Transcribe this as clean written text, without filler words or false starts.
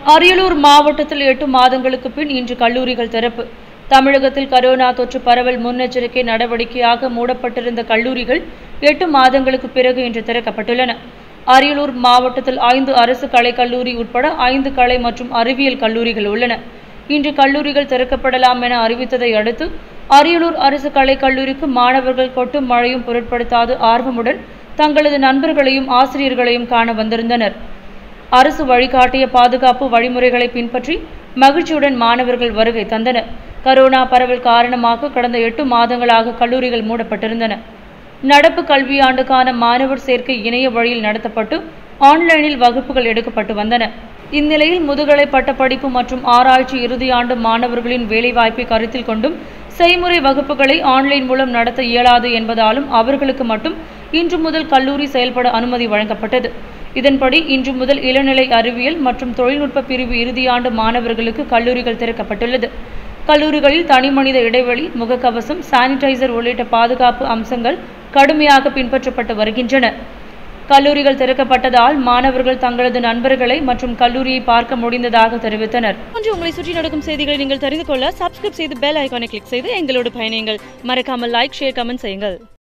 அரியலூர் மாவட்டத்தில் 8 மாதங்களுக்கு பின் இன்று கல்லூரிகள் திறப்பு. தமிழகத்தில் கரோனா தொற்று பரவல் முன்னெச்சரிக்கை நடவடிக்கையாக மூடப்பட்டிருந்த கல்லூரிகள் 8 மாதங்களுக்கு பிறகு இன்று திறக்கப்பட்டுள்ளன. அரியலூர் மாவட்டத்தில் 5 அரசு கலைக்கல்லூரி உட்பட 5 கலை மற்றும் அறிவியல் கல்லூரிகள் உள்ளன. இன்று கல்லூரிகள் திறக்கப்படலாம் என அறிவித்ததை அடுத்து அரியலூர் அரசு கலைக்கல்லூரிக்கு மாணவர்கள் கொட்டும் மழையும் பொருட்படுத்தாது ஆர்வமுடன் தங்களது நண்பர்களையும் ஆசிரியர்களையும் காண வந்திருந்தனர். அரசு வழிகாட்டிய பாதுகாப்பு வழிமுறைகளை பின்பற்றி மகிழ்ச்சியுடன் மாணவர்கள் வருகை தந்தனர். கரோனா பரவல் காரணமாக கடந்த 8 மாதங்களாக கல்லூரிகள் மூடப்பட்டிருந்தன. நடப்பு கல்வியாண்டுக்கான மாணவர் சேர்க்கை இணைய வழியில் நடத்தப்பட்டு ஆன்லைனில் வகுப்புகள் எடுக்கப்பட்டு வந்தன. இந்நிலையில் முதுகலை பட்டப்படிப்பு மற்றும் ஆராய்ச்சி இறுதியாண்டு மாணவர்களின் வேலைவாய்ப்பை கருத்தில் கொண்டும் செய்முறை வகுப்புகளை ஆன்லைன் மூலம் நடத்த இயலாது என்பதாலும் அவர்களுக்கு மட்டும் இன்று முதல் கல்லூரி செயல்பட அனுமதி வழங்கப்பட்டது. இதன்படி இன்று முதல் இளநிலை அறிவியல் மற்றும் தொழில்நுட்ப பிரிவு இறுதியாண்டு மாணவர்களுக்கு கல்லூரிகள் திறக்கப்பட்டுள்ளது. கல்லூரிகளில் தனிமனித இடைவெளி, முகக்கவசம், சானிடைசர் உள்ளிட்ட பாதுகாப்பு அம்சங்கள் கடுமையாக பின்பற்றப்பட்டு வருகின்றன. கல்லூரிகள் திறக்கப்பட்டதால் மாணவர்கள் தங்களது நண்பர்களை மற்றும் கல்லூரியை பார்க்க முடிந்ததாக தெரிவித்தனர். உங்களை சுற்றி நடக்கும் செய்திகளை நீங்கள் தெரிந்து கொள்ள சப்ஸ்கிரைப் செய்து பெல் ஐகானை கிளிக் செய்து எங்களோடு பயணியுங்கள். மறக்காமல் லைக், ஷேர், கமெண்ட் செய்யுங்கள்.